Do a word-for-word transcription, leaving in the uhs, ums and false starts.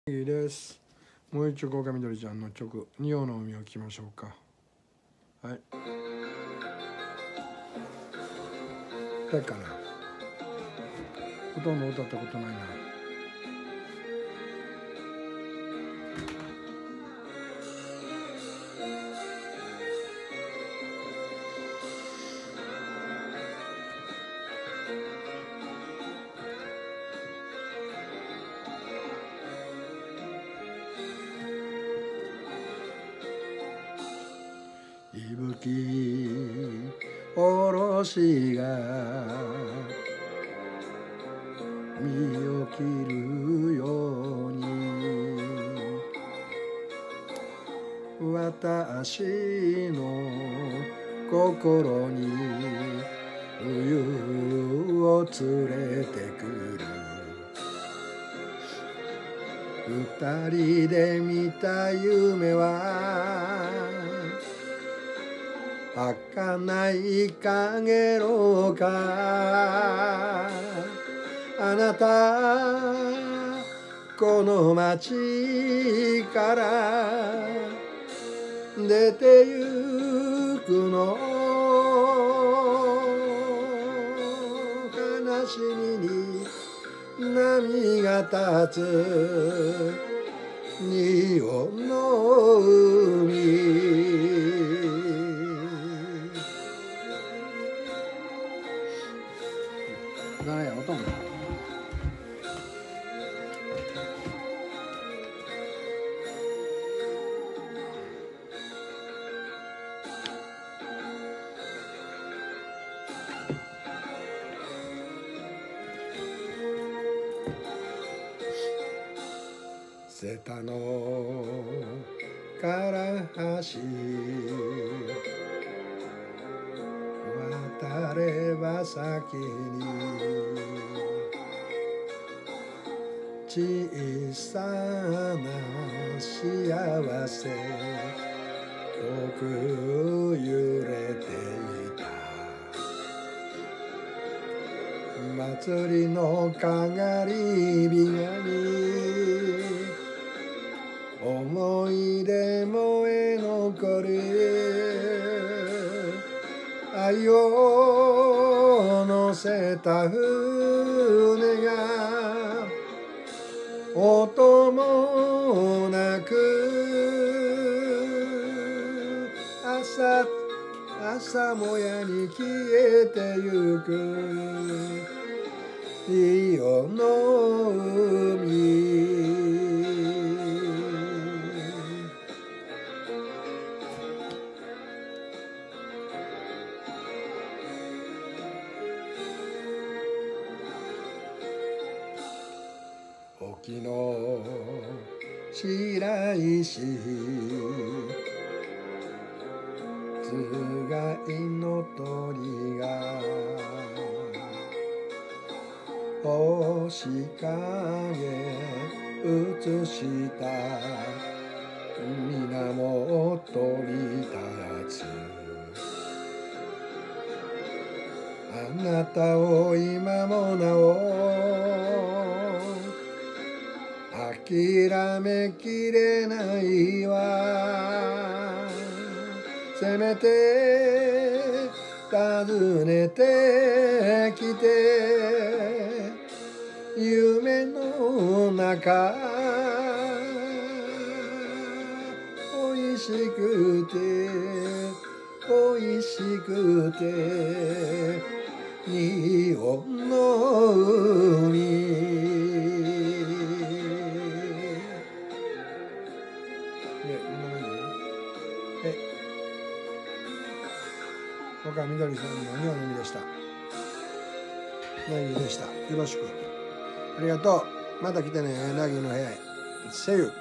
いいです。もう一丁岡みどりちゃんの曲「仁王の海」を聴きましょうか。はい。誰かな。ほとんど歌ったことないな。息吹おろしが身を切るように私の心に冬を連れてくる。二人で見た夢は儚いかげろうか。あなたこの街から出てゆくの。悲しみに波が立つ仁王の海。何や音も瀬田の唐橋渡れば先に小さな幸せ遠く揺れていた。祭りのかがり火がに思い出燃え残る。愛を乗せた船が音もなく朝朝もやに消えてゆく仁王の海。沖の白石つがいの鳥が星影映した水面鳥たつ。あなたを今もなお諦めきれないわ。せめて訪ねてきて夢の中おいしくておいしくて仁王の海。岡みどりさんの仁王の海でした。ナギでした。よろしく。ありがとう。また来てね、ナギの部屋へ。See you。